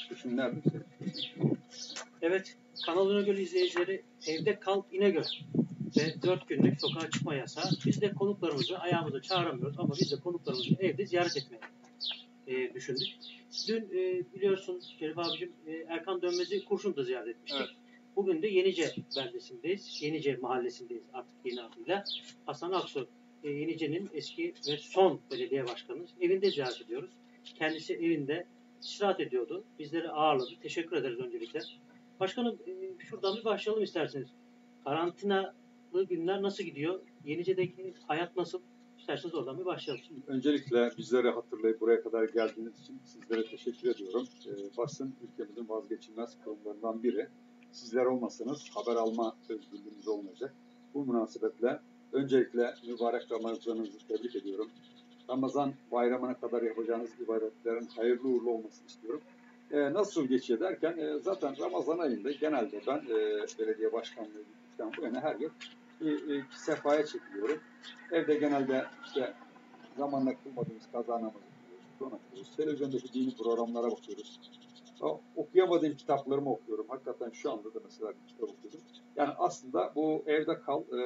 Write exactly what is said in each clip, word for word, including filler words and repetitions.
Şimdi nerede? Evet, Kanal İnegöl izleyicileri, evde kal İnegöl ve dört günlük sokağa çıkma yasağı. Biz de konuklarımızı ayağımıza çağıramıyoruz ama biz de konuklarımızı evde ziyaret etmeyi e, düşündük. Dün e, biliyorsun Şerif abicim e, Erkan Dönmez'i Kurşun'da ziyaret etmiştik. Evet. Bugün de Yenice beldesindeyiz. Yenice mahallesindeyiz artık yeni adıyla. Hasan Aksu, e, Yenice'nin eski ve son belediye başkanımız. Evinde ziyaret ediyoruz. Kendisi evinde istirahat ediyordu. Bizleri ağırladı. Teşekkür ederiz öncelikle. Başkanım e, şuradan bir başlayalım isterseniz. Karantinalı günler nasıl gidiyor? Yenice'deki hayat nasıl? İsterseniz oradan bir başlayalım. Öncelikle bizleri hatırlayıp buraya kadar geldiğiniz için sizlere teşekkür ediyorum. Ee, basın ülkemizin vazgeçilmez kurumlarından biri. Sizler olmasanız haber alma özgürlüğümüz olmayacak. Bu münasebetle öncelikle mübarek Ramazanınızı tebrik ediyorum. Ramazan bayramına kadar yapacağınız ibadetlerin hayırlı uğurlu olmasını istiyorum. Ee, nasıl geçiyor derken e, zaten Ramazan ayında genelde ben e, belediye başkanlığı gittikten bu yana her yıl e, e, sefaya çekiliyorum. Evde genelde işte zamanla kılmadığımız kaza namazı kılıyoruz. Televizyondaki dini programlara bakıyoruz. O, okuyamadığım kitaplarımı okuyorum. Hakikaten şu anda da mesela bir kitap okuyorum. Yani aslında bu evde kal, e,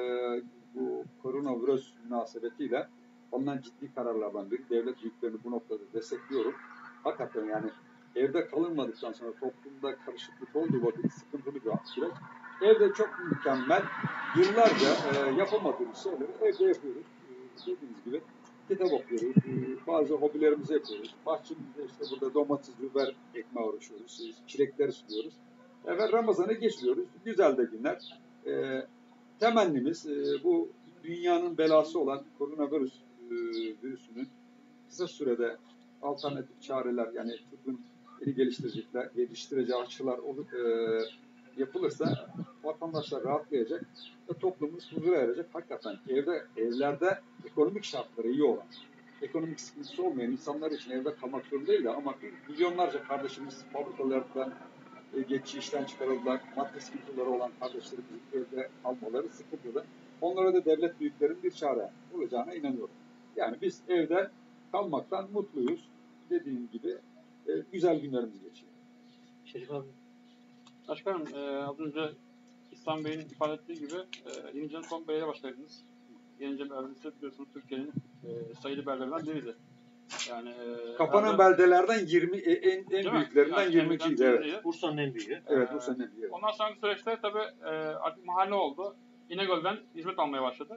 bu koronavirüs münasebetiyle alınan ciddi kararlardan biri. Devlet büyüklerini bu noktada destekliyorum. Hakikaten yani evde kalınmadıktan sonra toplumda karışıklık olduğu vakit sıkıntılı bir süreç. Evde çok mükemmel, yıllarca e, yapamadığımız şeyleri evde yapıyoruz. E, dediğiniz gibi kitap okuyoruz, e, bazı hobilerimizi yapıyoruz. Bahçemizde işte burada domates, biber ekmeğe uğraşıyoruz, çilekleri suluyoruz. E, ve Ramazan'ı geçiriyoruz. Güzel de günler. E, temennimiz e, bu dünyanın belası olan koronavirüs e, virüsünün kısa sürede alternatif çareler yani tıbbın yeni geliştirecekler, geliştireceği aşılar olup e, yapılırsa vatandaşlar rahatlayacak ve toplumumuz huzura erecek. Hakikaten evde, evlerde ekonomik şartları iyi olan, ekonomik sıkıntısı olmayan insanlar için evde kalmak zorunda değil ama milyonlarca kardeşimiz fabrikalardan e, geçici işten çıkarıldılar. Madde sıkıntıları olan kardeşlerimizin evde kalmaları sıkıntılı. Onlara da devlet büyüklerin bir çare olacağına inanıyorum. Yani biz evde kalmaktan mutluyuz. Dediğim gibi e, güzel günlerimiz geçiyor. Şerif abi. Başkanım, e, az önce İhsan Bey'in ifade ettiği gibi e, Yenice'nin son belediye başkanıyız. Yenice beldesi biliyorsunuz Türkiye'nin e, sayılı beldelerinden biriydi. Yani e, Kapanan arada, beldelerden yirmi en en büyüklerinden yani yirmi ikiydi. Evet. Bursa'nın en büyüğü. Evet, Bursa'nın en büyüğü. Ondan sonraki süreçte tabii e, artık mahalle oldu. İnegöl'den hizmet almaya başladı.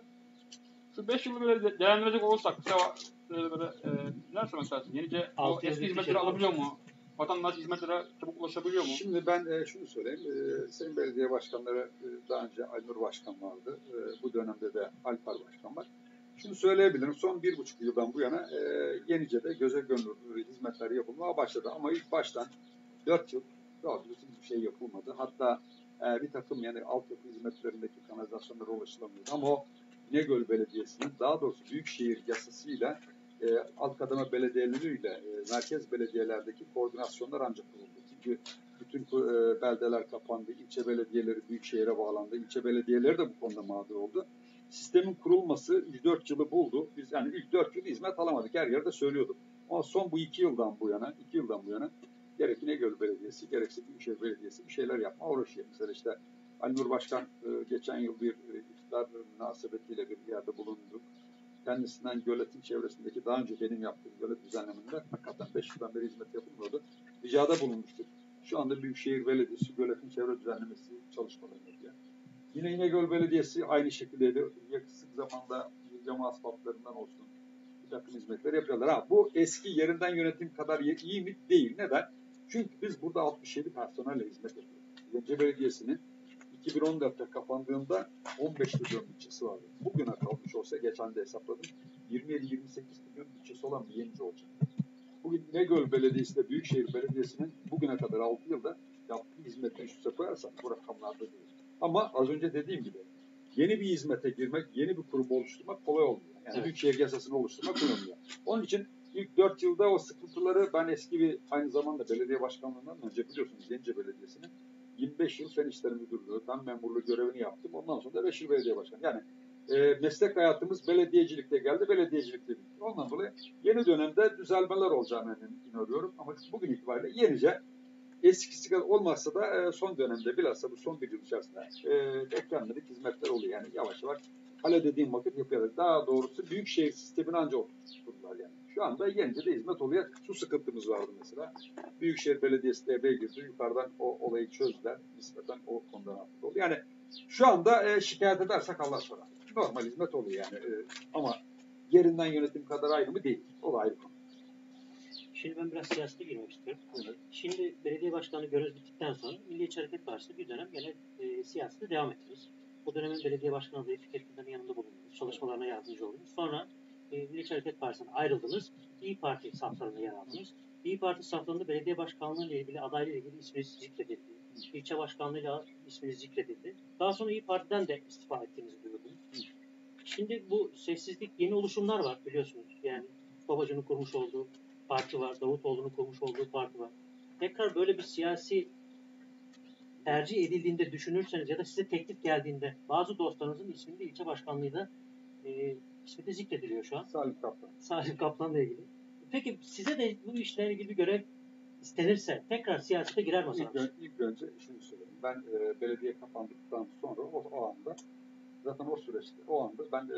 Şu beş yılı böyle değerlendirecek olursak kısa böyle, böyle e, neler söylemek istersin? Yenice o eski hizmetleri şey alabiliyor mu? Vatandaş hizmetlere çabuk ulaşabiliyor mu? Şimdi ben e, şunu söyleyeyim. E, Sayın Belediye Başkanları e, daha önce Aynur Başkan vardı. E, bu dönemde de Alpar Başkan var. Şunu söyleyebilirim. Son bir buçuk yıldan bu yana e, Yenice'de göze gönül hizmetler yapılmaya başladı. Ama ilk baştan dört yıl doğru düzgün bir şey yapılmadı. Hatta e, bir takım yani altyapı hizmetlerindeki kanalizasyonlara ulaşılamıyordu. Ama o İnegöl Belediyesi'nin daha doğrusu Büyükşehir yasasıyla e, alt kademe belediyeleriyle e, merkez belediyelerdeki koordinasyonlar ancak kuruldu. Çünkü bütün e, beldeler kapandı, ilçe belediyeleri büyükşehire bağlandı, ilçe belediyeleri de bu konuda mağdur oldu. Sistemin kurulması ilk dört yılı buldu. Biz yani ilk dört yıl hizmet alamadık, her yerde söylüyorduk. Ama son bu iki yıldan bu yana, iki yıldan bu yana gerek İnegöl Belediyesi, gerekse Büyükşehir Belediyesi bir şeyler yapma uğraşıyor. Mesela işte Ali Nur Başkan e, geçen yıl bir e, iftidar münasebetiyle bir yerde bulundu. Kendisinden göletin çevresindeki daha önce benim yaptığım gölet düzenleminde hakikaten beş yıldan beri hizmet yapılmıyordu. Ricada bulunmuştuk. Şu anda Büyükşehir Belediyesi göletin çevre düzenlemesi çalışmalarını yapıyor. Yine İnegöl Belediyesi aynı şekilde sık zamanda cama asfaltlarından olsun bir takım hizmetler yapıyorlar. Ha, bu eski yerinden yönetim kadar iyi mi? Değil. Neden? Çünkü biz burada altmış yedi personelle hizmet yapıyoruz. Yenice Belediyesi'nin iki bin on dörtte kapandığında on beş milyon bütçesi vardı. Bugüne kalmış olsa geçen de hesapladım. yirmi yedi yirmi sekiz milyon bütçesi olan bir Yenice olacak. Bugün İnegöl Belediyesi de Büyükşehir Belediyesi'nin bugüne kadar altı yılda yaptığı hizmeti üst üste koyarsak bu rakamlarda değil. Ama az önce dediğim gibi yeni bir hizmete girmek, yeni bir kurum oluşturmak kolay olmuyor. Yani evet. Büyükşehir yasasını oluşturmak kolay olmuyor. Onun için ilk dört yılda o sıkıntıları ben eski bir aynı zamanda belediye başkanlığından önce biliyorsunuz Yenice Belediyesi'nin yirmi beş yıl Fen İşleri Müdürlüğü, tam memurluğu görevini yaptım. Ondan sonra da beş yıl belediye başkanı. Yani e, meslek hayatımız belediyecilikte geldi, belediyecilikte bitti. Ondan dolayı yeni dönemde düzelmeler olacağını inanıyorum. Ama bugün itibariyle Yenice eskisi kadar olmazsa da e, son dönemde bilhassa bu son bir yıl içerisinde e, beklenmedik hizmetler oluyor. Yani yavaş yavaş hala dediğim vakit yapıyorlar. Daha doğrusu büyükşehir sistemini ancak oturtturdular yani. Şu anda Yenice'de hizmet oluyor. Su sıkıntımız vardı mesela. Büyükşehir Belediyesi devreye girdi. Yukarıdan o olayı çözdüler. Nispeten o konudan hafif oldu. Yani şu anda e, şikayet edersek Allah sorar. Normal hizmet oluyor yani. E, ama yerinden yönetim kadar ayrı mı değil. O da ayrı konu. Şimdi ben biraz siyasete girmek istiyorum. Evet. Şimdi belediye başkanı görev bittikten sonra Milliyetçi Hareket Partisi bir dönem gene e, siyasete devam ettiniz. Bu dönemin belediye başkanı adayı Fikret Fidan'ın yanında bulundunuz. Çalışmalarına yardımcı oldunuz. Sonra e, Milliyetçi Hareket Partisi'ne ayrıldınız. İYİ Parti saflarında yer aldınız. İYİ Parti saflarında belediye başkanlığı ile ilgili adayla ilgili isminiz zikredildi. İlçe başkanlığıyla isminiz zikredildi. Daha sonra İYİ Parti'den de istifa ettiğinizi duyurdunuz. Şimdi bu sessizlik yeni oluşumlar var biliyorsunuz. Yani Babacan'ın kurmuş olduğu parti var, Davutoğlu'nun kurmuş olduğu parti var. Tekrar böyle bir siyasi tercih edildiğinde düşünürseniz ya da size teklif geldiğinde bazı dostlarınızın isminde ilçe başkanlığıyla e, ismi de zikrediliyor şu an. Salih Kaptan. Salih Kaplan'la ilgili. Peki size de bu işlerle ilgili bir görev istenirse tekrar siyasete girer İlk, masanız? ön, ilk önce şunu söyleyeyim. Ben e, belediye kapandıktan sonra o, o anda zaten o süreçte o anda ben e,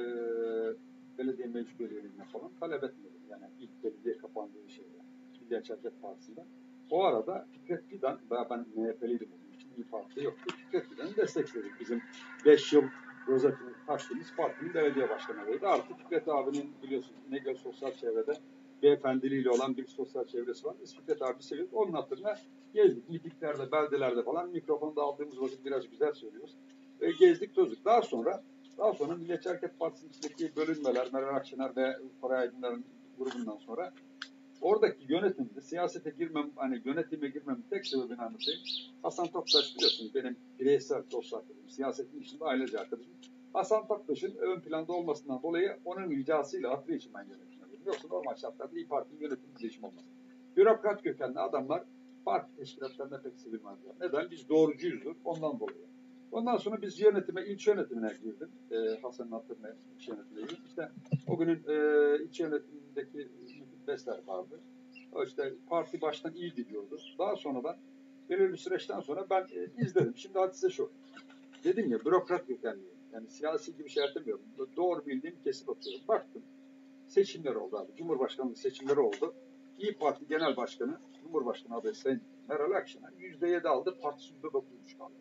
belediye meclis üyeliğine falan talep etmedim. Yani ilk belediye kapandığı şeyde Milliyetçi Hareket Partisi'nde. O arada Fikret Fidan, daha ben M H P'liydim onun için, İYİ Parti yoktu. Fikret Fidan'ı destekledik. Bizim beş yıl rozetini taktığımız partinin belediye başkanı adayıydı. Artık Fikret abinin biliyorsunuz İnegöl Sosyal Çevre'de beyefendiliğiyle olan bir sosyal çevresi var. Biz Fikret abi seviyoruz. Onun hatırına gezdik. Mitiklerde, beldelerde falan mikrofonu da aldığımız vakit biraz güzel söylüyoruz. E, gezdik, tozduk. Daha sonra daha sonra Milliyetçi Hareket Partisi'nin içindeki bölünmeler, Meral Akşener ve Koray Aydınlar'ın grubundan sonra oradaki yönetimde siyasete girmem, hani yönetime girmem tek sebebini anlatayım. Hasan Toptaş biliyorsunuz benim bireysel dost arkadaşım, siyasetin içinde ailece arkadaşım. Hasan Toptaş'ın ön planda olmasından dolayı onun ricasıyla hatırı için ben yönetimine girdim. Yoksa normal şartlarda İYİ Parti'nin yönetim değişimi olmaz. Bürokrat kökenli adamlar parti teşkilatlarına pek sevilmezler. Neden? Biz doğrucuyuzdur. Ondan dolayı. Ondan sonra biz yönetime, ilçe yönetimine girdim. Ee, Hasan'ın hatırına ilçe yönetimine girdim. İşte o günün e, ilçe yönetimindeki Müfit Besler vardı. O işte parti baştan iyi gidiyordu. Daha sonradan belirli bir süreçten sonra ben e, izledim. Şimdi hadise şu. Dedim ya bürokrat kökenliyim. Yani siyasi gibi şey yapmıyorum. Doğru bildiğim kesip atıyorum. Baktım. Seçimler oldu abi. Cumhurbaşkanlığı seçimleri oldu. İYİ Parti Genel Başkanı, Cumhurbaşkanı adayı Sayın Meral Akşener yüzde yedi aldı. Partisi yüzde dokuz buçuk aldı.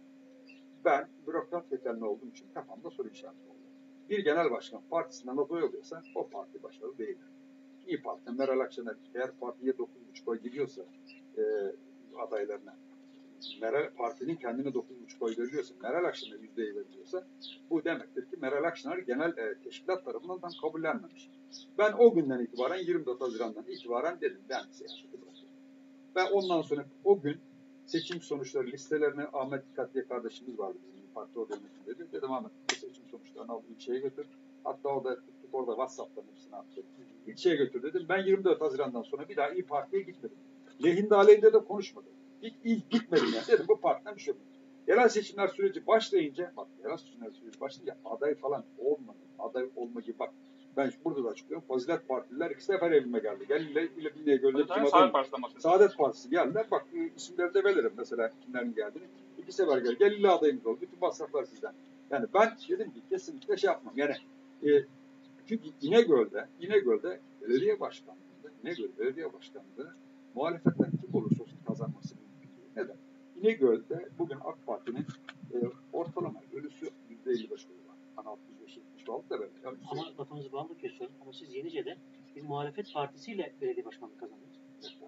Ben bürokrat kökenli olduğum için kafamda soru işareti oldu. Bir genel başkan partisinden aday oluyorsa o parti başarılı değildir. İYİ Parti'den Meral Akşener eğer partiye dokuz buçuk oy gidiyorsa e, adaylarına, Meral Parti'nin kendine dokuz buçuk oy veriliyorsa, Meral Akşener yüzdeyi veriliyorsa bu demektir ki Meral Akşener genel e, teşkilat tarafından tam kabullenmemiş. Ben o günden itibaren yirmi dört Haziran'dan itibaren dedim ben siyaseti bırakıyorum. Ben ondan sonra o gün seçim sonuçları listelerini Ahmet Dikkat diye kardeşimiz vardı bizim İYİ Parti orada yönetimdeydi. Dedim Ahmet bu seçim sonuçlarını al ilçeye götür. Hatta orada tuttuk orada WhatsApp'tan hepsini attım. İlçeye götür dedim. Ben yirmi dört Haziran'dan sonra bir daha İYİ Parti'ye gitmedim. Lehinde aleyhinde de konuşmadım. Hiç ilk gitmedim yani. Dedim bu partiden bir şey olmadı. Yerel seçimler süreci başlayınca, bak yerel seçimler süreci başlayınca aday falan olmadı. Aday olma gibi bak. Ben burada da açıklıyorum. Fazilet Partililer iki sefer evime geldi. Gel ile ile binliğe gözle kim aday Saadet Partisi'nden bahsediyoruz. Saadet Partisi geldiler. Bak isimleri de veririm mesela kimlerin geldiğini. İki sefer gel. Gel illa adayımız oldu. Bütün masraflar sizden. Yani ben dedim ki kesinlikle şey yapmam. Yani e, çünkü İnegöl'de, İnegöl'de belediye başkanlığında, İnegöl belediye başkanlığında muhalefetten kim olursa olsun kazanması mümkün değil. Neden? İnegöl'de bugün AK Parti'nin e, ortalama ölüsü yüzde elli beş oyu var. Hani altmış beş yetmiş aldı da böyle. Yani Ama lafınızı bağlı kesiyorum. Ama siz Yenice'de bir muhalefet partisiyle belediye başkanlığı kazandınız.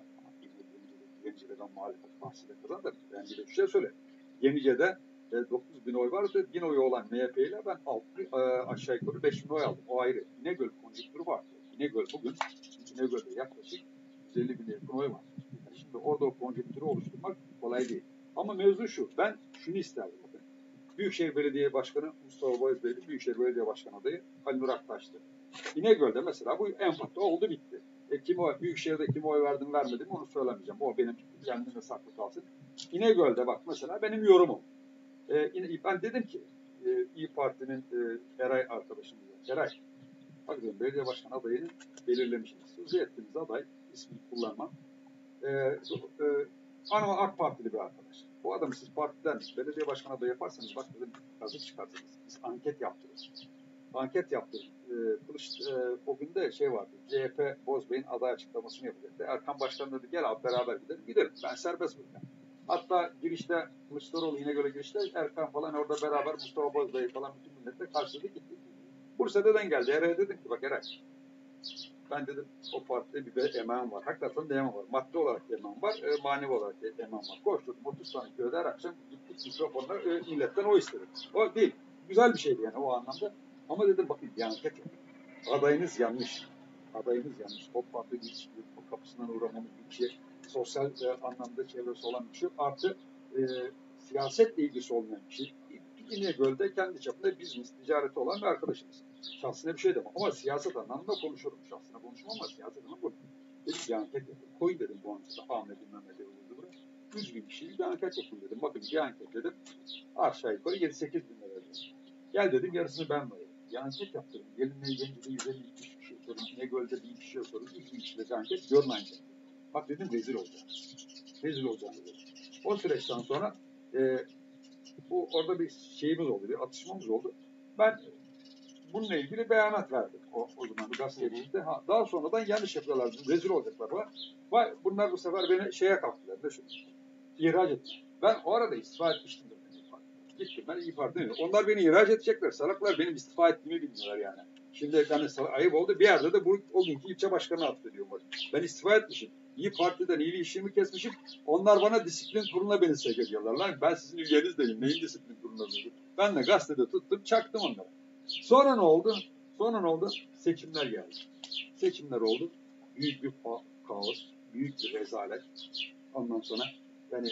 Yenice'de ben muhalefet partisiyle kazandım. Ben bir de bir şey söyle. Yenice'de e, dokuz bin oy vardı. bin oyu olan M H P ile ben altı, e, aşağı yukarı beş bin oy aldım. O ayrı. İnegöl konjüktürü var. İnegöl bugün İnegöl'de yaklaşık yüz elli bin yakın oy var. Yani şimdi orada o konjüktürü oluşturmak kolay değil. Ama mevzu şu. Ben şunu isterdim. Bakın. Büyükşehir Belediye Başkanı Mustafa Boyazbeyli, Büyükşehir Belediye Başkanı adayı Ali Nur Aktaş'tı. İnegöl'de mesela bu en farklı oldu bitti. E, kim oy, Büyükşehir'de kim oy verdim vermedim onu söylemeyeceğim. O benim kendime saklı kalsın. İnegöl'de bak mesela benim yorumum. E, ben dedim ki e, İYİ Parti'nin e, Eray arkadaşımız var. Eray, bak diyorum belediye başkanı adayını belirlemişsiniz. Sözü ettiğiniz aday ismini kullanmam. E, e, Ama AK Partili bir arkadaş. Bu adamı siz partiden belediye başkanı adayı yaparsanız bak dedim kazık çıkartırız. Biz anket yaptırırız. Anket yaptırdık. Ee, Kılıç, e, o gün de şey vardı. C H P Bozbey'in aday açıklamasını yapacaktı. Erkan Başkan dedi gel abi beraber gidelim. Gidelim. Ben serbest bırakıyorum. Hatta girişte Kılıçdaroğlu yine göre girişte Erkan falan orada beraber Mustafa Bozbey falan bütün milletle karşıladık gittik. Bursa'dan geldi. Eray'a dedim ki bak Eray ben dedim o partide bir emeğim var. Hakikaten de emeğim var. Maddi olarak da emeğim var. E, manevi olarak da emeğim var. Koşturdum otuz tane köyde her akşam gittik mikrofonla e, milletten o istedim. O değil. Güzel bir şeydi yani o anlamda. Ama dedim bakın bir anket yapın. Adayınız yanlış. Adayınız yanlış. O parti hiç o kapısından uğramamız bir şey. Sosyal e, anlamda çevresi olan bir şey. Artı e, siyasetle ilgisi olmayan bir şey. İnegöl'de kendi çapında business, ticareti olan bir arkadaşımız. Şahsına bir şey demem ama siyaset anlamında konuşurum. Şahsına konuşmam ama siyaset anlamında konuşurum. Dedim bir anket yapın. Koyun dedim bu ankete. Ahmet'in Mehmet'e vurdu buraya. yüz bin kişilik bir anket yapın dedim. Bakın bir anket dedim. Aşağı yukarı yedi sekiz bin lira dedim. Gel dedim yarısını ben vereyim. Bir anket yaptırdım. Gelinle Yengi'de yüz elli iki kişi sorun. İnegöl'de bin kişiye sorun. yüz bin kişilik anket. Görün anket. Bak dedim rezil olacağım. Rezil olacağım dedim. O süreçten sonra e, bu orada bir şeyimiz oldu, bir atışmamız oldu. Ben bununla ilgili beyanat verdim o, o zaman bir gazetecilikte. Ha, daha sonradan yanlış yapıyorlar, rezil olacaklar var. Vay, bunlar bu sefer beni şeye kalktılar, ne şu, ihraç ettiler. Ben o arada istifa etmiştim. Gittim ben İYİ Parti'ye. Onlar beni ihraç edecekler. Salaklar benim istifa ettiğimi bilmiyorlar yani. Şimdi yani ayıp oldu. Bir yerde de bu o günkü ilçe başkanı affediyor. Ben istifa etmişim. İYİ Parti'den iyiliği işimi kesmişim. Onlar bana disiplin kuruluna beni sevk ediyorlar. Lan ben sizin üyeniz değilim. Neyin disiplin kuruluna dedim. Ben de gazetede tuttum, çaktım onları. Sonra ne oldu? Sonra ne oldu? Seçimler geldi. Seçimler oldu. Büyük bir kaos, büyük bir rezalet. Ondan sonra yani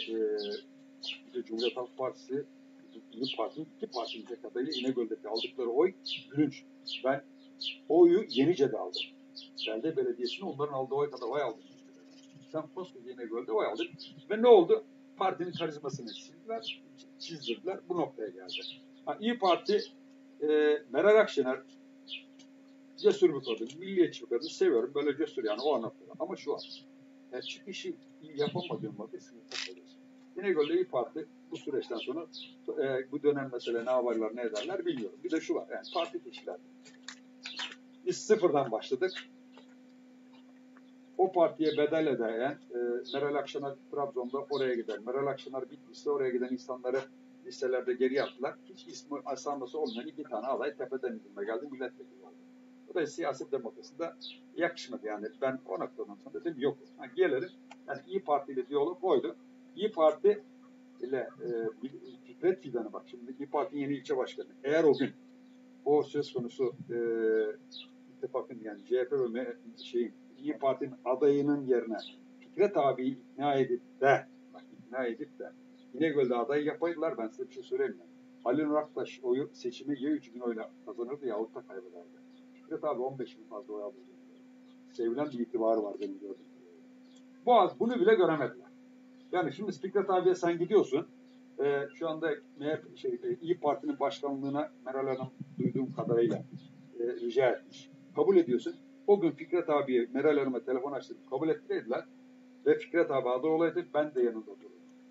e, Cumhuriyet Halk Partisi İYİ Parti'nin iki partinin tek adayı İnegöl'deki aldıkları oy gülünç. Ben oyu Yenice'de aldım. Belde Belediyesi'ne onların aldığı oy kadar oy aldım. Sen koskoca İnegöl'de oy aldın. Ve ne oldu? Partinin karizmasını sildiler, çizdirdiler. Bu noktaya geldi. Ha, İYİ Parti e, Meral Akşener cesur bir kadın, milliyetçi bir kadın. Seviyorum. Böyle cesur yani o noktada. Ama şu an yani çıkışı yapamadığım vakit sınıfta kalıyorsun. İnegöl'de İYİ Parti bu süreçten sonra e, bu dönem mesela ne yaparlar ne ederler bilmiyorum. Bir de şu var yani parti teşkilatı. Biz sıfırdan başladık. O partiye bedel ödeyen e, Meral Akşener Trabzon'da oraya giden, Meral Akşener Bitlis'te oraya giden insanları listelerde geri attılar. Hiç ismi asanması olmayan iki tane aday tepeden indirme geldi. Milletvekili oldu. Bu da siyaset demokrasisinde yakışmadı yani. Ben o noktadan sonra dedim yok. Yani gelelim. Yani İYİ Parti ile diyalog oydu. İYİ Parti ile e, Fikret Fidan'ı bak şimdi İYİ Parti'nin yeni ilçe başkanı. Eğer o gün o söz konusu e, ittifakın yani C H P ve şeyin İYİ Parti'nin adayının yerine Fikret abiyi ikna edip de bak ikna edip de İnegöl'de aday yapaydılar ben size bir şey söyleyeyim mi? Halil Nur Aktaş oyu seçimi ya üç bin oyla kazanırdı ya da kaybederdi. Fikret abi on beş bin fazla oy aldı. Sevilen bir itibarı var benim gördüğüm. Boğaz bunu bile göremediler. Yani şimdi Fikret abiye sen gidiyorsun. Ee, şu anda M H P, şey, İYİ Parti'nin başkanlığına Meral Hanım duyduğum kadarıyla e, rica etmiş. Kabul ediyorsun. O gün Fikret abiye Meral Hanım'a telefon açtırıp kabul ettirdiler. Ve Fikret abi aday olaydı ben de yanında durdum.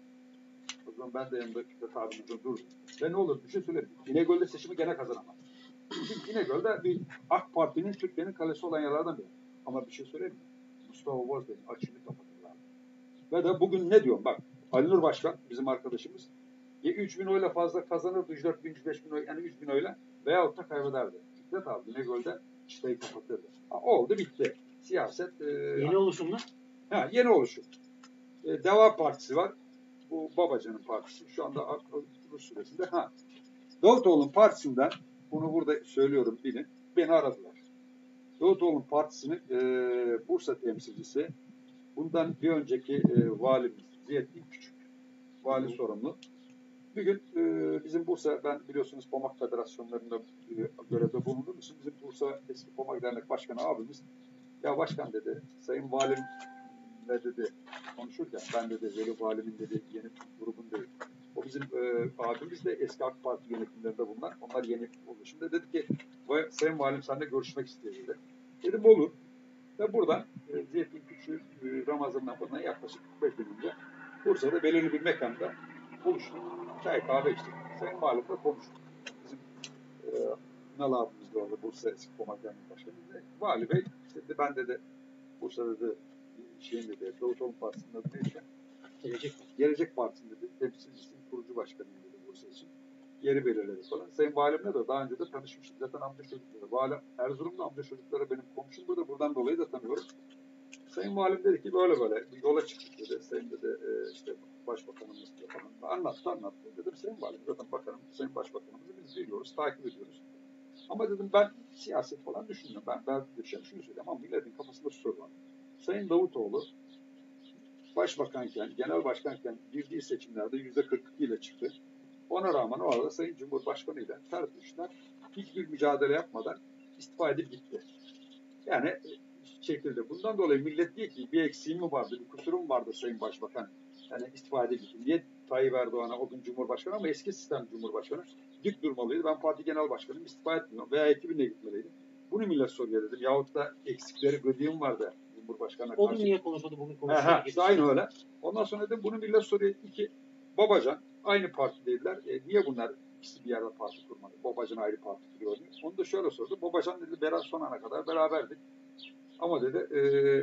O zaman ben de yanında Fikret abimizde durdum. Ve ne olur bir şey söyleyeyim. İnegöl'de seçimi gene kazanamaz. Çünkü İnegöl'de bir AK Parti'nin Türkiye'nin kalesi olan yerlerden biri. Ama bir şey söyleyeyim mi? Mustafa Bozbey'in açığını kapatırlar. Ve de bugün ne diyorum bak. Ali Nur Başkan bizim arkadaşımız. Ya üç bin oyla fazla kazanırdı. yüz dört bin, yüz beş bin oy yani üç bin oyla veyahut da kaybederdi. Fikret abi İnegöl'de çıtayı kapatırdı. Ha, oldu bitti. Siyaset. E, yeni oluşum mu? Ha, yeni oluşum. E, Deva Partisi var. Bu Babacan'ın partisi. Şu anda Rus süresinde. Ha. Davutoğlu'nun partisinden bunu burada söylüyorum bilin. Beni aradılar. Davutoğlu'nun partisinin e, Bursa temsilcisi bundan bir önceki e, valimiz Ziyaettin Küçük. Vali sorumlu. Bir gün e, bizim Bursa, ben biliyorsunuz Pomak Federasyonlarında e, görevde bulunduğum için bizim Bursa eski Pomak Dernek Başkanı abimiz ya başkan dedi, sayın valim ne dedi konuşurken ben dedi Veli Valimin dedi yeni grubun dedi. O bizim e, abimiz de eski AK Parti yönetimlerinde bunlar. Onlar yeni oldu. Şimdi dedi ki sayın valim seninle görüşmek istiyor dedi. Dedim olur. Ve buradan e, Ziyaettin Küçük e, Ramazan'dan bundan yaklaşık kırk beş gün önce Bursa'da belirli bir mekanda buluştuk. Çay kahve içtik. Sayın Valim'le konuştuk. Bizim e, Ünal abimiz de orada Bursa eski komandanın başkanı. Vali Bey işte de, ben de de Bursa'da da şeyin dedi, Davutoğlu Partisi'nin adı neydi? Gelecek. Gelecek Partisi'nin dedi, temsilcisinin kurucu başkanıyım dedi Bursa için. Yeri belirledi falan. Sayın Valim'le de daha önce de tanışmıştık. Zaten amca çocukları. Valim Erzurum'da amca çocukları benim komşum burada. Buradan dolayı da tanıyorum. Sayın Valim dedi ki böyle böyle bir yola çıktık dedi. Sayın dedi e, işte Başbakanımız falan. Anlattı anlattı. Dedim Sayın Valim zaten bakanım, Sayın Başbakanımızı biz biliyoruz, takip ediyoruz. Ama dedim ben siyaset falan düşünmüyorum. Ben, ben düşen şunu söyleyeyim ama milletin kafasında şu soru var. Sayın Davutoğlu Başbakanken, Genel Başkanken girdiği seçimlerde yüzde kırk iki ile çıktı. Ona rağmen o arada Sayın Cumhurbaşkanı ile ters düştüler. Hiçbir mücadele yapmadan istifa edip gitti. Yani çekildi. Bundan dolayı millet diyor ki bir eksiğim mi vardı, bir kusurum vardı Sayın Başbakan. Yani istifa edip gitti. Niye Tayyip Erdoğan'a o gün Cumhurbaşkanı ama eski sistem Cumhurbaşkanı dik durmalıydı. Ben parti genel başkanıyım istifa etmiyorum veya ekibine gitmeliydi. Bunu millet soruyor dedim. Yahut da eksikleri gödüğüm vardı Cumhurbaşkanı'na O karşı. gün niye konuşuldu bugün He konuşuyor he gibi. işte aynı öyle. Ondan sonra dedim bunu millet soruyor. İki, Babacan aynı partideydiler. E, niye bunlar ikisi bir yerde parti kurmadı? Babacan ayrı parti kuruyor. Onu da şöyle sordu. Babacan dedi beraber son ana kadar beraberdik. Ama dedi e,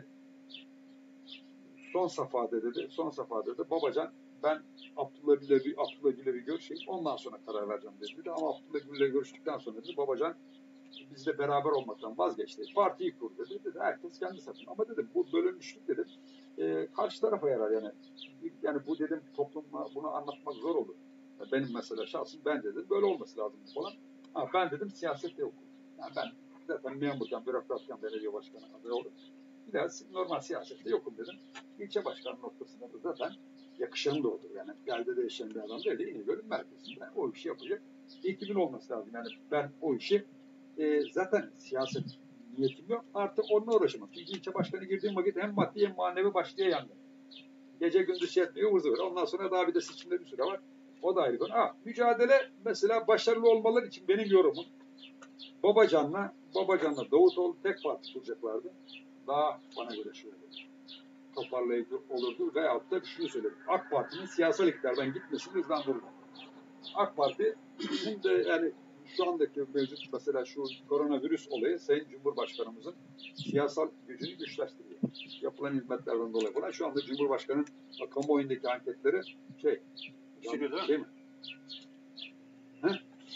son safhada dedi, son safhada dedi Babacan ben Abdullah Gül'le bir Abdullah Gül'le bir görüşeyim ondan sonra karar vereceğim dedi. Ama Abdullah Gül'le görüştükten sonra dedi Babacan bizle beraber olmaktan vazgeçti. Partiyi kur dedi. Dedi herkes kendi satın. Ama dedim bu bölünmüşlük dedim. E, karşı tarafa yarar yani. Yani bu dedim topluma bunu anlatmak zor olur. Benim mesela şahsım ben dedim böyle olması lazım falan. Ha, ben dedim siyasette yokum. Yani ben zaten memurken, bürokratken belediye başkanı adayı oldum. Biraz normal siyasette yokum dedim. İlçe başkanı noktasında da zaten yakışanı da olur. Yani yerde değişen bir adam değil. İnegöl'ün merkezinde o işi yapacak. Ekibin olması lazım. Yani ben o işi e, zaten siyaset niyetim yok. Artık onunla uğraşamam. Çünkü ilçe başkanı girdiğim vakit hem maddi hem manevi başlığa yandı. Gece gündüz şey etmiyor, hızlı böyle. Ondan sonra daha bir de seçimde bir süre var. O da ayrı konu. Ha, mücadele mesela başarılı olmaları için benim yorumum Babacan'la Babacan'la Davutoğlu tek parti kuracaklardı. Daha bana göre şöyle toparlayıcı olurdu veyahut da şunu söyleyeyim. AK Parti'nin siyasal iktidardan gitmesini hızlandırır. AK Parti bizim de yani şu andaki mevcut mesela şu koronavirüs olayı Sayın Cumhurbaşkanımızın siyasal gücünü güçleştiriyor. Yapılan hizmetlerden dolayı falan şu anda Cumhurbaşkanı'nın kamuoyundaki anketleri şey Yükseliyor değil mi? He?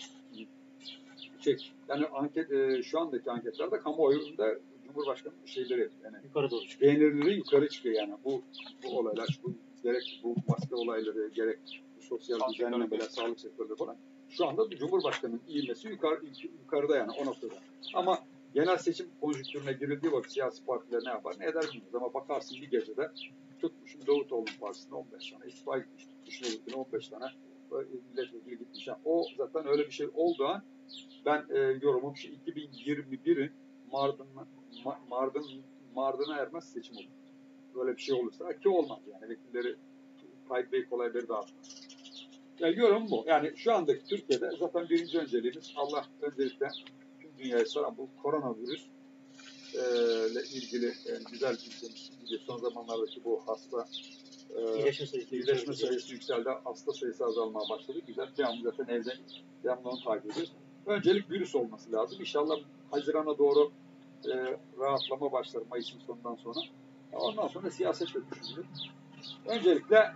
Şey, yani anket e, şu andaki anketlerde kamuoyunda Cumhurbaşkanı'nın şeyleri yani Yukarı doğru çıkıyor. beğenirleri yukarı çıkıyor yani bu bu olaylar bu gerek bu maske olayları gerek bu sosyal düzenlemeler sağlık sektörleri falan şu anda Cumhurbaşkanı'nın ivmesi yukarı, yukarıda yani o noktada. Ama genel seçim konjüktürüne girildiği vakit siyasi partiler ne yapar ne eder bilmiyoruz ama bakarsın bir gecede tutmuşum Davutoğlu'nun partisine on beş tane istifa gitmiş tutmuşun on beş tane milletvekili gitmiş. Yani o zaten öyle bir şey olduğu an ben e, yorumum şu iki bin yirmi birin Mardın'a Ma, Mardın Mardın'a ermez seçim olur. Böyle bir şey olursa ki olmaz yani vekilleri Tayyip Bey kolayları dağıtmaz. Yani yorum bu. Yani şu andaki Türkiye'de zaten birinci önceliğimiz Allah öncelikle tüm dünyayı saran bu koronavirüs e, ile ilgili yani güzel ülkemiz gibi son zamanlardaki bu hasta e, İyileşme sayısı, iyileşme sayısı yükseldi. Hasta sayısı azalmaya başladı. Güzel. Devamlı zaten evde devamlı onu takip ediyoruz. Öncelik virüs olması lazım. İnşallah Haziran'a doğru e, rahatlama başlar Mayıs'ın sonundan sonra. Ondan sonra siyasetle düşünülür. Öncelikle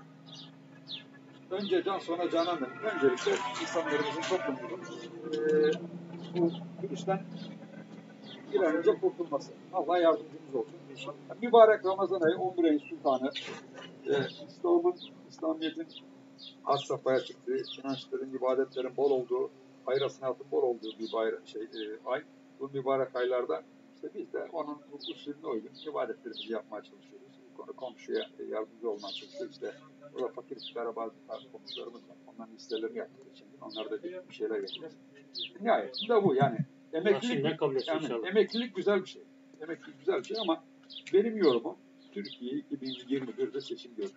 önce can sonra canan demek. Öncelikle insanlarımızın toplumumuzun e, bu virüsten bir an önce kurtulması. Allah yardımcımız olsun. Yani mübarek Ramazan ayı on bir ayın sultanı. E, İslam'ın, İslamiyet'in has safhaya çıktığı, inançların, ibadetlerin bol olduğu, hayır hasenatın bol olduğu bir bayram, şey, e, ay. Bu mübarek aylarda işte biz de onun bu usulüne uygun ibadetlerimizi yapmaya çalışıyoruz. Konu komşuya yardımcı olmaya çalışıyoruz. İşte burada fakir fukara bazı komşularımız var. Onların listelerini yaptık için. Onlar da bir, bir şeyler yapacağız. Nihayetinde bu yani. Emeklilik, yani, emeklilik güzel bir şey. Emeklilik güzel bir şey ama benim yorumum Türkiye iki bin yirmi birde seçim görür.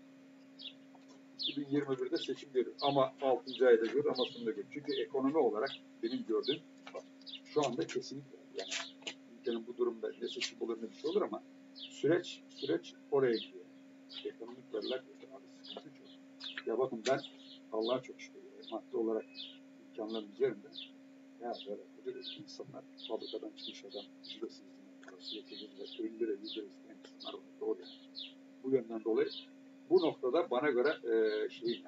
iki bin yirmi birde seçim görür. Ama altıncı ayda görür ama sonunda görür. Çünkü ekonomi olarak benim gördüğüm şu anda kesinlikle yani ülkenin bu durumda ne seçim olur ne bir şey olur ama süreç süreç oraya gidiyor. Ekonomik veriler Ya bakın ben Allah'a çok şükür maddi olarak imkanlarım üzerinde ya böyle böyle insanlar fabrikadan çıkmış adam ücretsiz parası yeterince elli lira yüz lira isteyen insanlar var. Doğru yani. Bu yönden dolayı bu noktada bana göre e, şey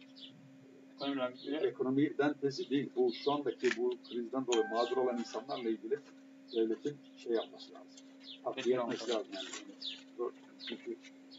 Önemli. ekonomiden tezi değil. Bu şu andaki bu krizden dolayı mağdur olan insanlarla ilgili devletin şey yapması lazım. Takviye etmesi lazım yani. Çünkü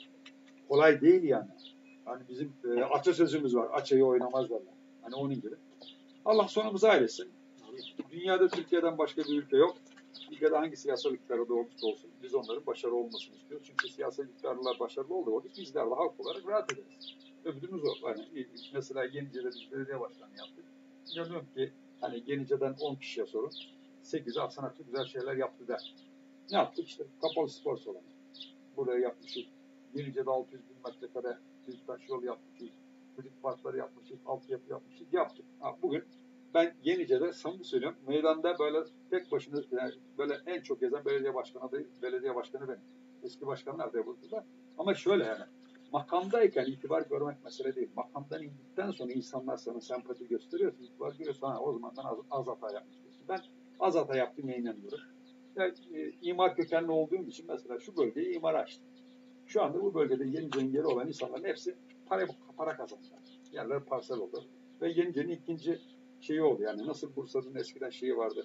kolay değil yani. Hani bizim e, atasözümüz var. Açayı oynamaz derler. Hani onun gibi. Allah sonumuzu ailesin. Dünyada Türkiye'den başka bir ülke yok. Ülkede hangi siyasal iktidarda olursa olsun biz onların başarılı olmasını istiyoruz. Çünkü siyasal iktidarlar başarılı olduğu vakit bizler de halk olarak rahat ederiz. Öbürümüz o. Hani mesela Yenice'de biz belediye başkanı yaptık. Görüyorum ki hani Yenice'den on kişiye sorun. sekizi Hasan Aksu güzel şeyler yaptı der. Ne yaptık? İşte kapalı spor salonu. Buraya yapmışız. Yenice'de altı yüz bin metrekare bir taş yol yapmışız. Çocuk parkları yapmışız. Altyapı yapmışız. Yaptık. Ha, bugün ben Yenice'de samimi söylüyorum. Meydanda böyle tek başına yani böyle en çok gezen belediye başkanı değil. Belediye başkanı benim. Eski başkanlar da burada. Ama şöyle yani. Makamdayken itibar görmek mesele değil. Makamdan indikten sonra insanlar sana sempati gösteriyorsun. İtibar görüyorsun. Ha, o zaman ben az, az hata yapmışım. Ben az hata yaptığıma inanıyorum. Yani, e, imar kökenli olduğum için mesela şu bölgeyi imar açtım. Şu anda bu bölgede Yenice'nin yeri olan insanların hepsi para, para kazandılar. Yerler parsel oldu. Ve Yenice'nin ikinci şeyi oldu. Yani nasıl Bursa'nın eskiden şeyi vardı.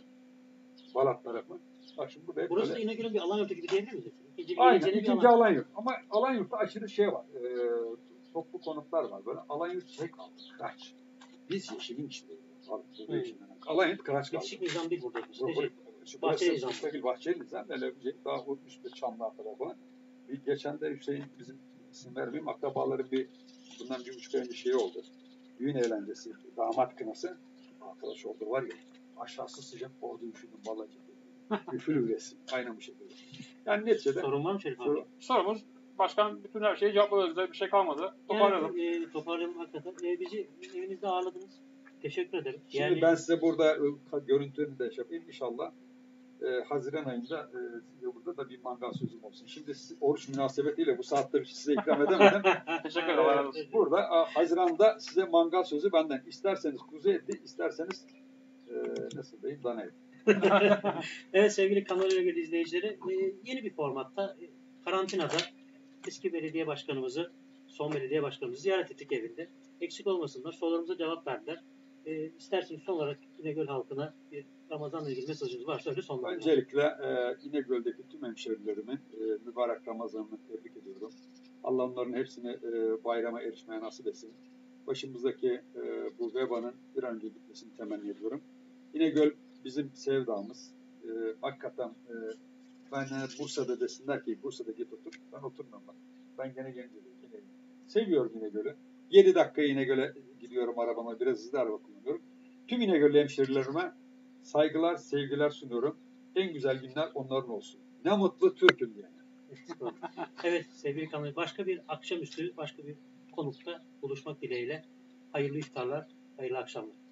Balat tarafı. Bak şimdi burada hep Burası da böyle. İnegöl'ün bir alan yurdu gibi diyebilir miyiz? İkinci bir Aynen. Yenice'nin bir ikinci alan. alan yurt. Ama alan yurtta aşırı şey var. E, toplu konutlar var. Böyle alan yurt şey kaldı. Kıraç. Biz yeşilin içindeyiz. Abi, burada Hmm. yeşilin. Alan yurt kıraç kaldı. Yetişik nizam değil burada. Bu- bu- Steci. şu Bahçeli burası nizam. müstakil bahçeli nizam. Böyle bir daha üstte Çamlığa kadar falan. Bir geçen de Hüseyin bizim isim vermeyeyim akrabaların bir bundan bir buçuk ay önce şeyi oldu. Düğün eğlencesi, damat kınası. Arkadaş oldu var ya aşağısı sıcak orada üşüdüm vallahi. Üfül üresin. Aynen bu şekilde. Yani neticede Sorun var mı Şerif abi? soru, Sorumuz başkan bütün her şeyi cevapladı. Bize bir şey kalmadı. Toparlayalım. Yani, e, toparlayalım hakikaten. E, bizi evinizde ağırladınız. Teşekkür ederim. şimdi Yani, ben size burada e, görüntünü de şey yapayım inşallah. E, Haziran ayında e, size burada da bir mangal sözüm olsun. Şimdi siz, oruç münasebetiyle bu saatte bir şey size ikram edemedim. Teşekkür ederim. Allah razı olsun. Burada a, Haziran'da size mangal sözü benden. İsterseniz kuzu eti, isterseniz e, nasıl diyeyim dana eti. Evet sevgili Kanal Ögül izleyicileri e, yeni bir formatta e, karantinada eski belediye başkanımızı, son belediye başkanımızı ziyaret ettik evinde. Eksik olmasınlar. Sorularımıza cevap verdiler. E, isterseniz son olarak İnegöl halkına bir Ramazan'la ilgili mesajınız varsa öyle sonlandıralım. Öncelikle e, İnegöl'deki tüm hemşehrilerimin e, mübarek Ramazan'ını tebrik ediyorum. Allah onların hepsini e, bayrama erişmeye nasip etsin. Başımızdaki e, bu vebanın bir an önce gitmesini temenni ediyorum. İnegöl bizim sevdamız. E, hakikaten e, ben e, Bursa'da desinler ki Bursa'da git otur. Ben oturmam bak. Ben gene Gence'deyim. Seviyorum İnegöl'ü. yedi dakika İnegöl'e gidiyorum arabama. Biraz hızlı araba kullanıyorum. Tüm İnegöl'lü hemşerilerime saygılar, sevgiler sunuyorum. En güzel günler onların olsun. Ne mutlu Türk'üm diye. Evet sevgili Kanal başka bir akşamüstü başka bir konukta buluşmak dileğiyle hayırlı iftarlar, hayırlı akşamlar.